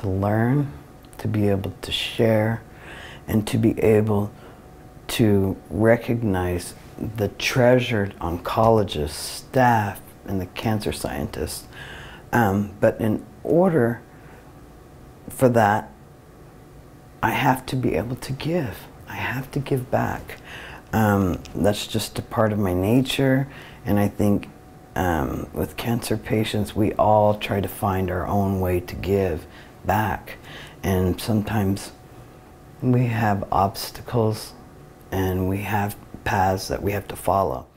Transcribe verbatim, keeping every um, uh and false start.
to learn, to be able to share, and to be able to recognize the treasured oncologists, staff, and the cancer scientists. Um, but in order for that, I have to be able to give. I have to give back. Um, that's just a part of my nature, and I think um, with cancer patients, we all try to find our own way to give back. And sometimes we have obstacles and we have paths that we have to follow.